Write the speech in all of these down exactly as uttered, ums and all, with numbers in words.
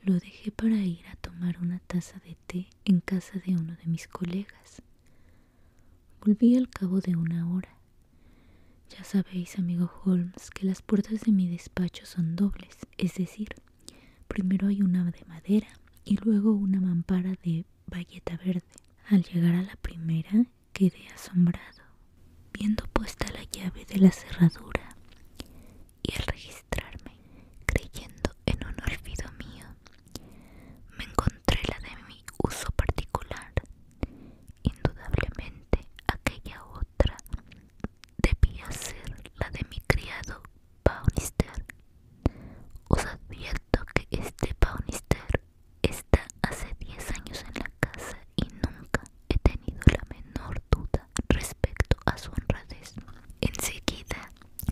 Lo dejé para ir a tomar una taza de té en casa de uno de mis colegas. Volví al cabo de una hora. Ya sabéis, amigo Holmes, que las puertas de mi despacho son dobles, es decir, primero hay una de madera y luego una mampara de bayeta verde. Al llegar a la primera, quedé asombrado, viendo puesta la llave de la cerradura, y al registrarme, creyendo en un olvido mío, me encontré la de mi uso particular. Indudablemente aquella otra debía ser la de mi criado Baunister. Os advierto que este Baunister está hace diez años en la casa y nunca he tenido la menor duda respecto a su honradez. Enseguida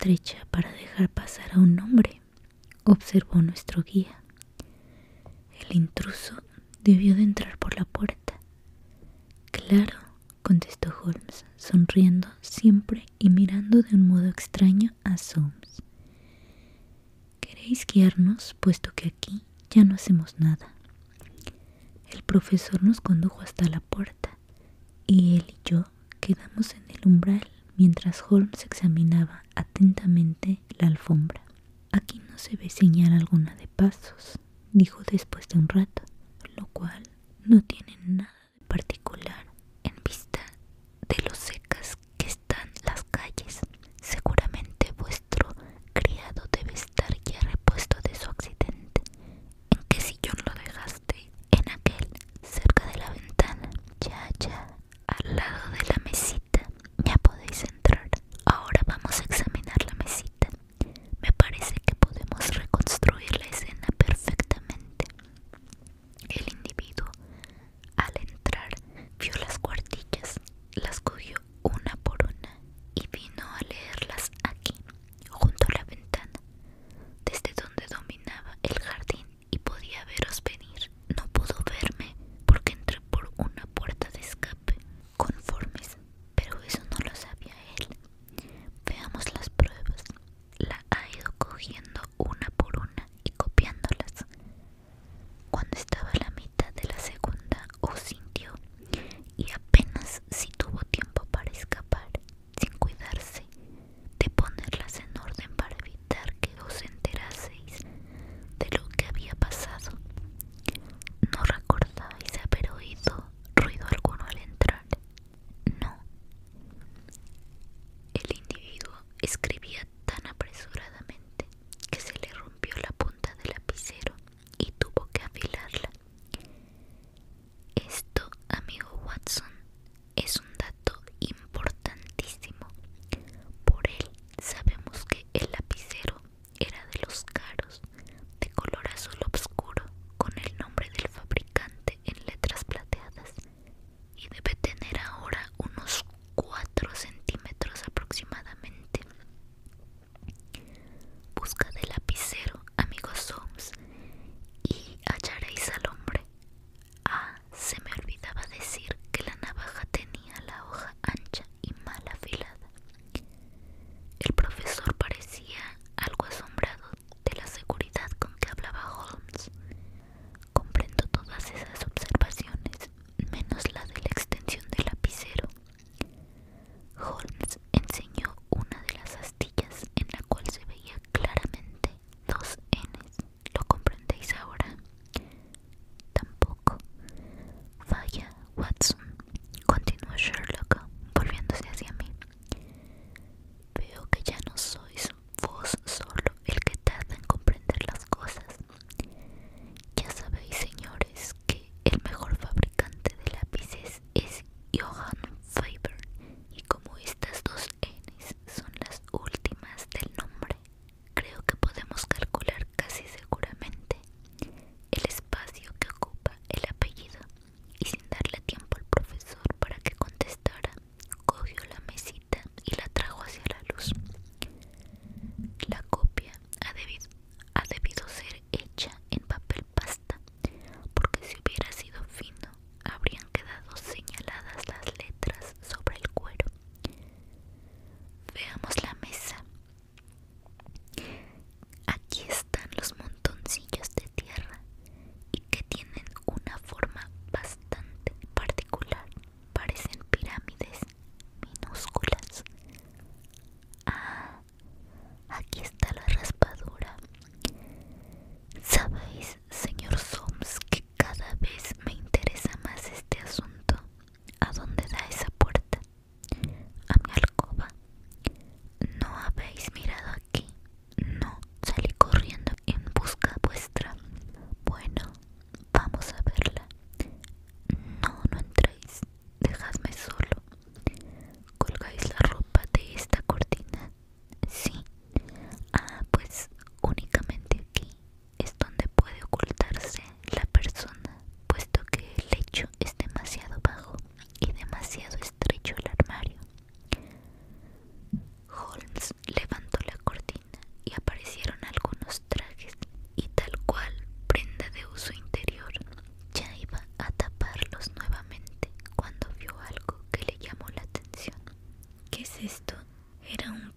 estrecha para dejar pasar a un hombre, observó nuestro guía. El intruso debió de entrar por la puerta. Claro, contestó Holmes, sonriendo siempre y mirando de un modo extraño a Soames. ¿Queréis guiarnos, puesto que aquí ya no hacemos nada? El profesor nos condujo hasta la puerta, y él y yo quedamos en el umbral mientras Holmes examinaba atentamente la alfombra. Aquí no se ve señal alguna de pasos, dijo después de un rato, lo cual no tiene nada de particular en vista de lo secas que están las calles. Seguramente vuestro criado debe estar ya repuesto de su accidente. ¿En qué sillón lo dejaste? En aquel, cerca de la ventana. Ya, ya, al lado de la mesita. Ya podéis entrar. Ahora vamos a examinar la mesita. Me parece que podemos reconstruir la escena perfectamente. El individuo, al entrar,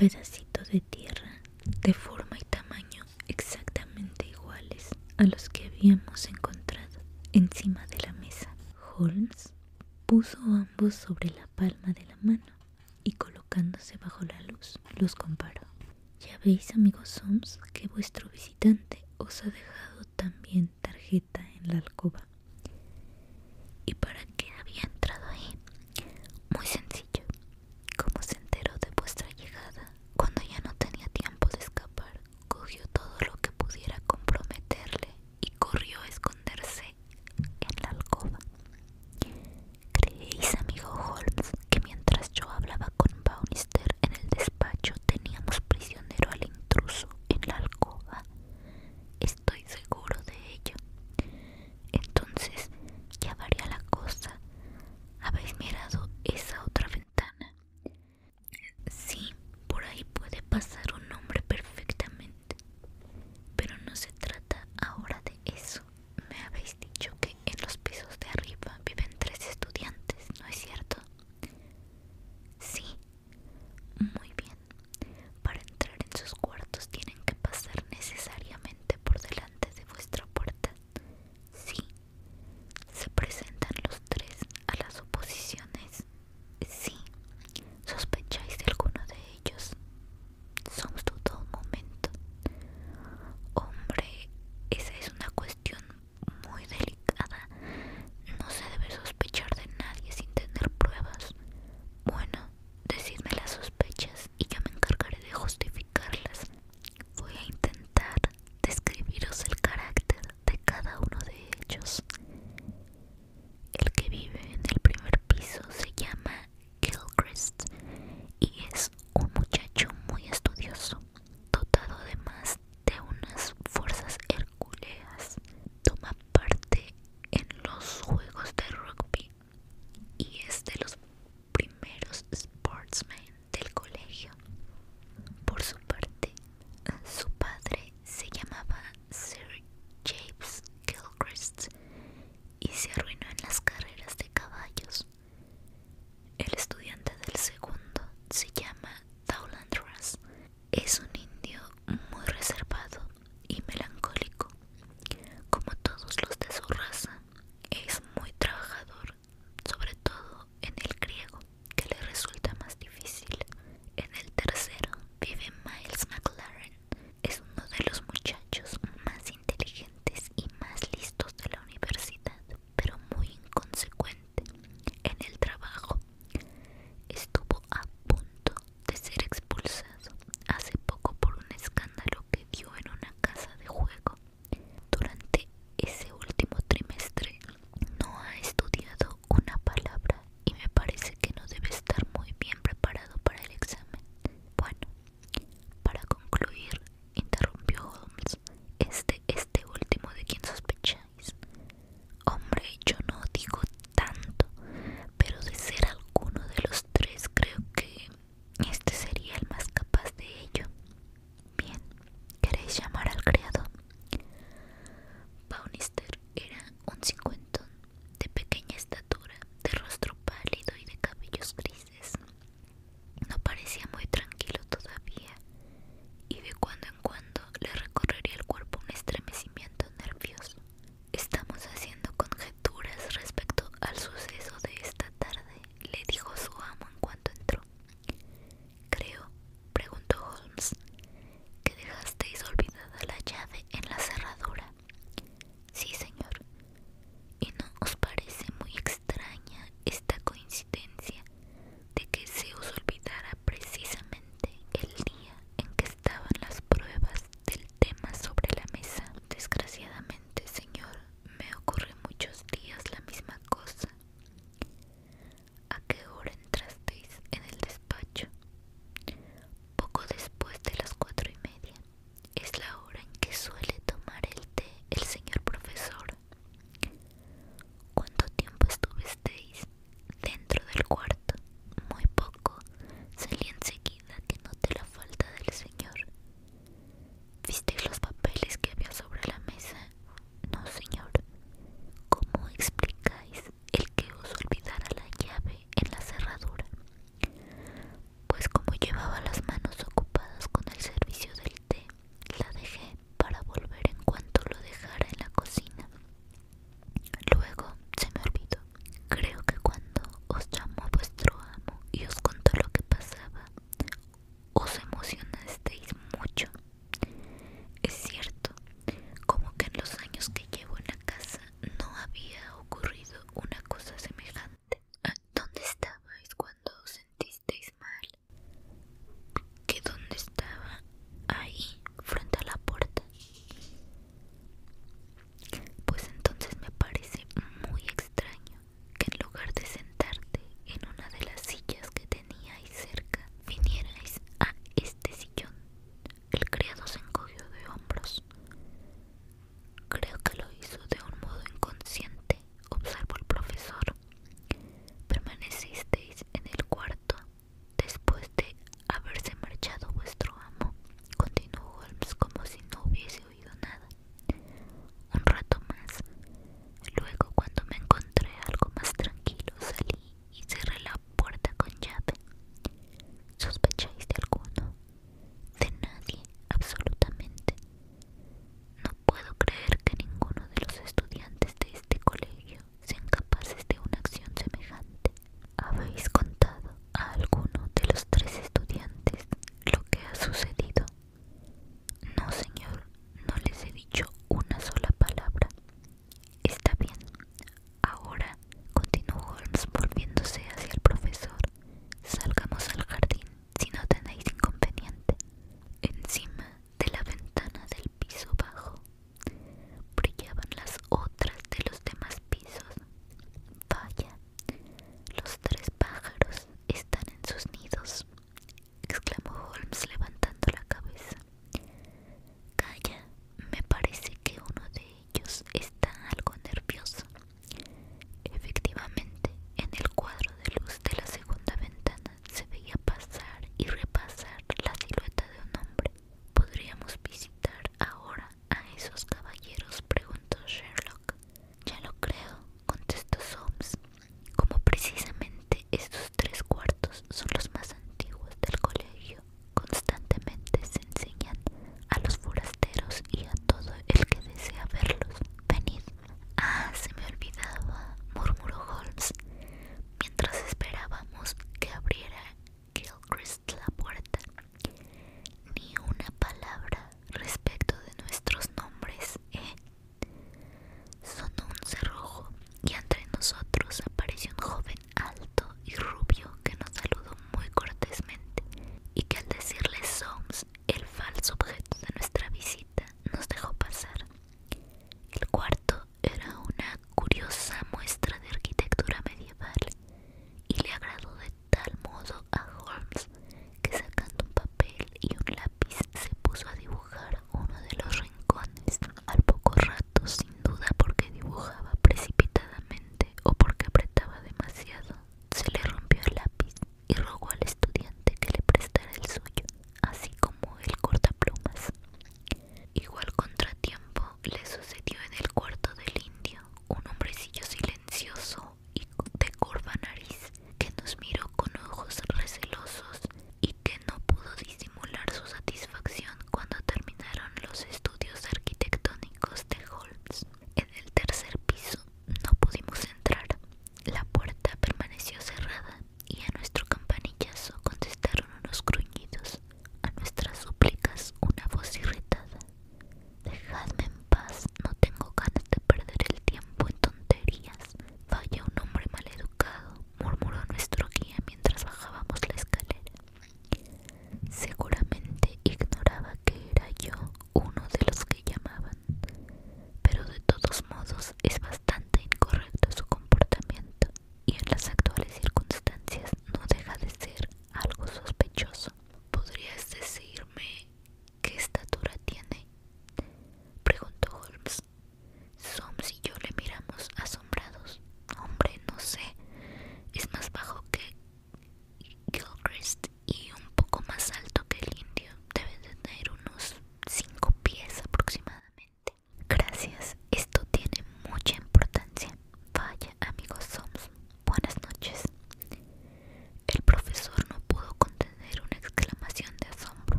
pedacito de tierra de forma y tamaño exactamente iguales a los que habíamos encontrado encima de la mesa. Holmes puso ambos sobre la palma de la mano y colocándose bajo la luz los comparó. Ya veis, amigo Soames, que vuestro visitante os ha dejado también tarjeta en la alcoba. ¿Y para qué había entrado ahí? Muy sencillo. Como se enteró de vuestra llegada, cuando ya no tenía tiempo de escapar, cogió todo lo que pudiera comprometerle y corrió a esconderse en la alcoba. ¿Creéis, amigo Holmes, que mientras yo hablaba con Bannister en el despacho teníamos prisionero al intruso en la alcoba? Estoy seguro de ello. Entonces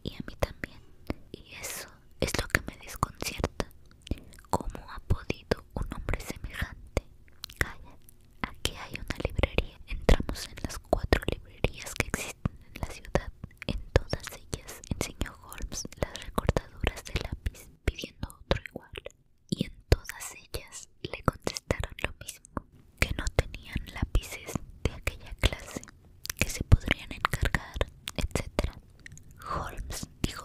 y a mí también. Y eso es lo que me desconcierta. ¿Cómo ha podido un hombre semejante? Calla, aquí hay una librería. Entramos en las cuatro librerías que existen en la ciudad. En todas ellas enseñó Holmes las recortaduras de lápiz, pidiendo otro igual. Y en todas ellas le contestaron lo mismo, que no tenían lápices de aquella clase, que se podrían encargar, etcétera. Holmes dijo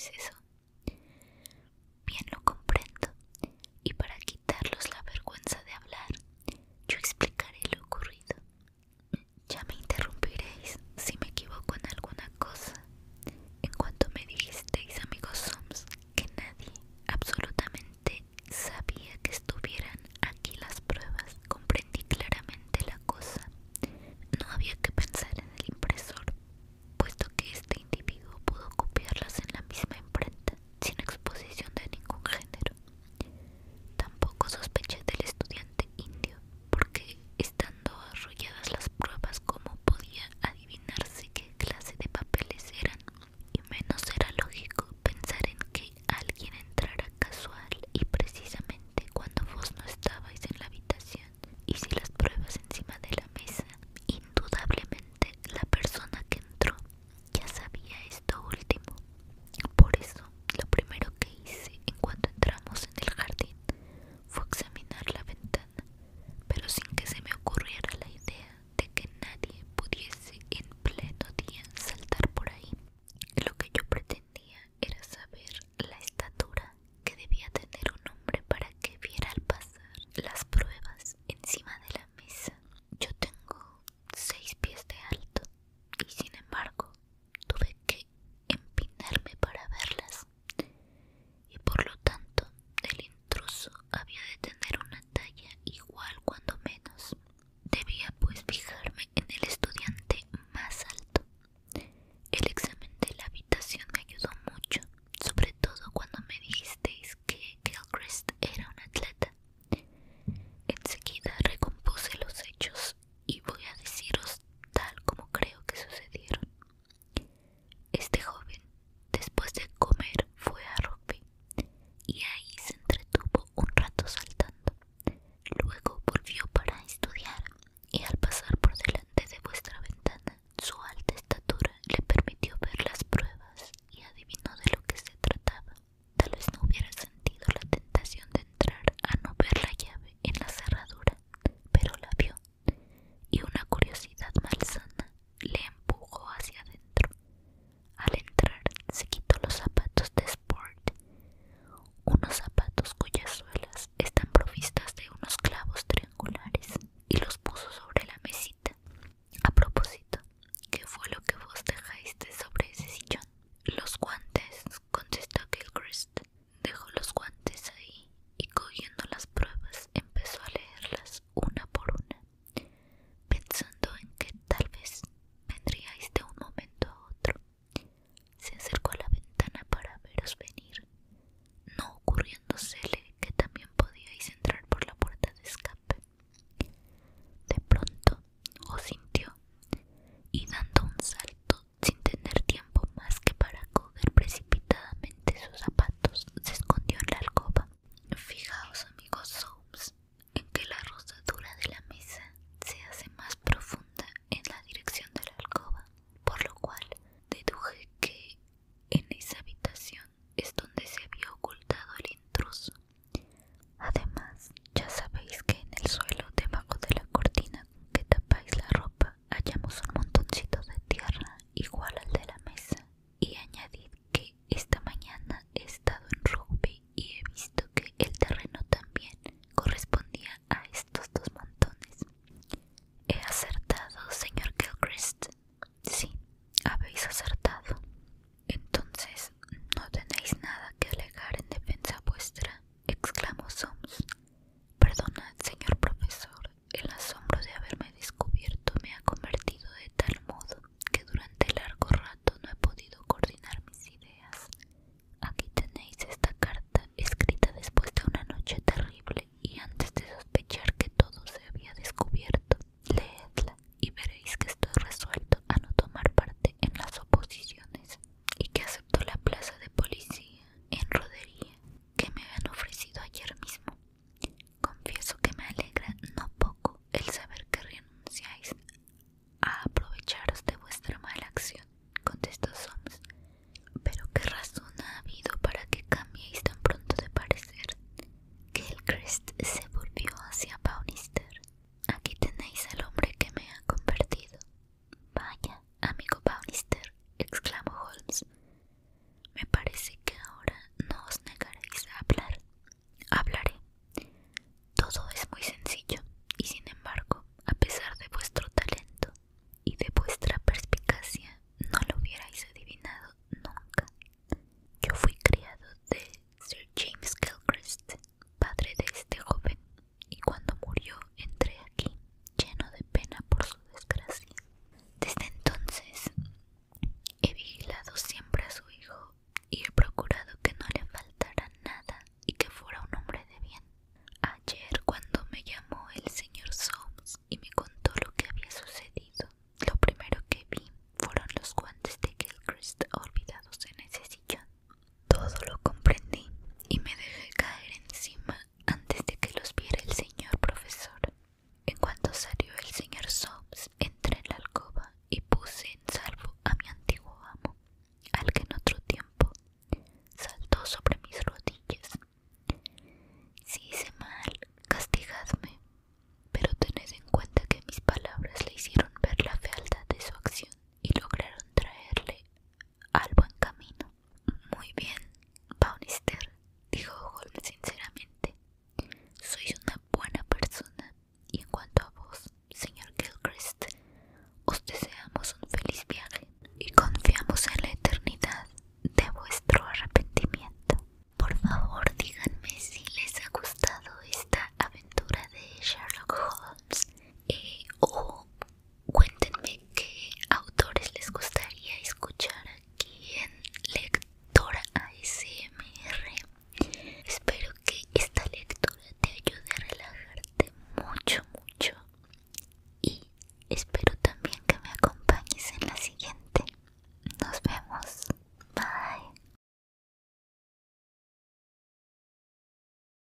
es eso.